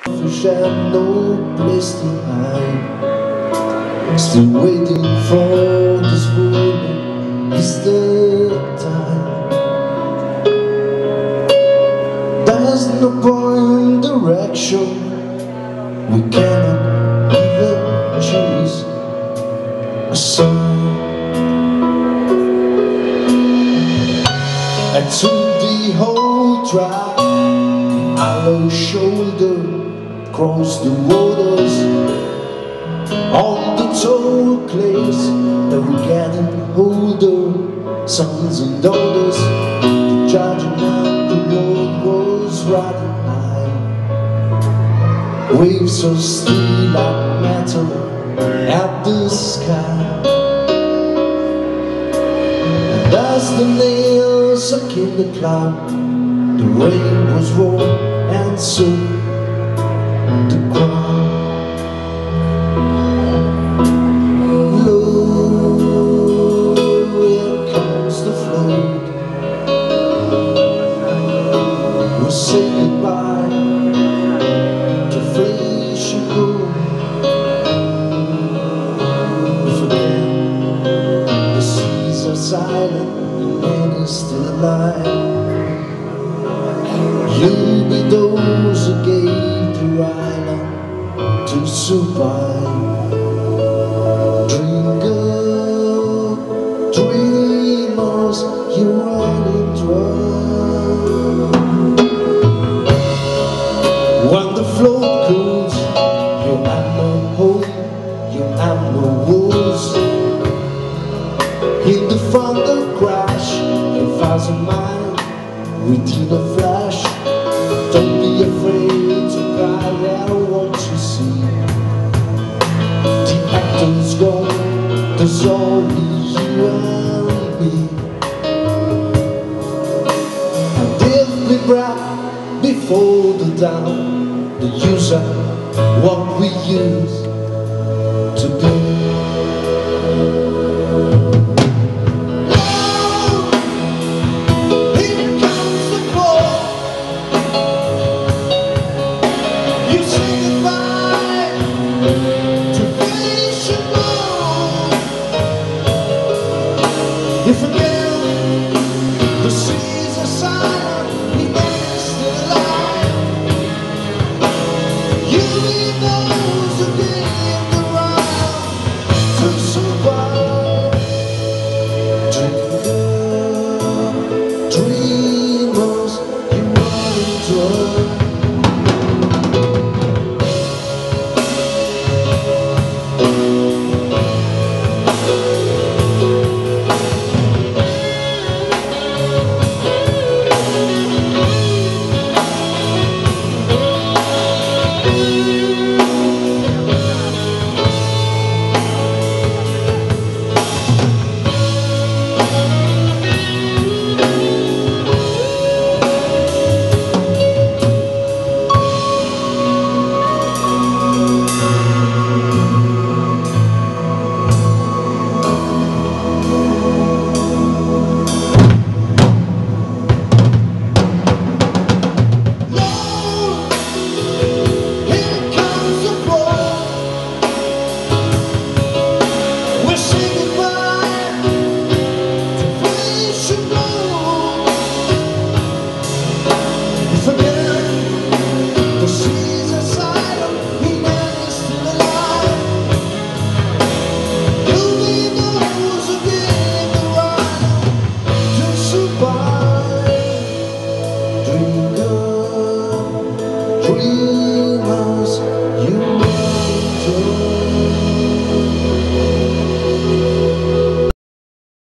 Fish have no place to hide. Still waiting for this moment. Is the time? There's no point direction. We cannot even choose a song. I took the whole track, hollow shoulder, across the waters, on the tall clays that were getting older, sons and daughters. The charging up the road was riding high. Waves of steel like metal at the sky. And as the nails sunk in the cloud, the rain was raw and so the ground. Low, here comes the flood. We'll say goodbye to flesh and bone. We forget the seas are silent and man is still alive. You'll be those who gave the island to survive. Dream girl, dreamers, you're running dry. When the float comes, you have no home, you have no walls. In the thunder crash, 1,000 miles within a flash. Don't be afraid to cry, I want to see. The actor's gone, there's only you and me. And if we brought before the dawn, the use of what we used to be. You see